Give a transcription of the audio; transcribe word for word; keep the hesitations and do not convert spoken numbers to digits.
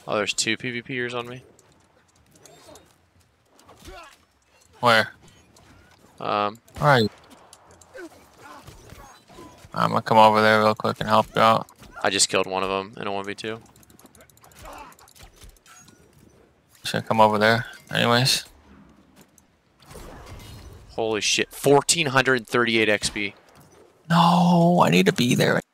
Oh, there's two PvPers on me. Where? Um, Alright. I'm gonna come over there real quick and help you out. I just killed one of them in a one v two. Should come over there. Anyways. Holy shit. fourteen thirty-eight X P. No, I need to be there.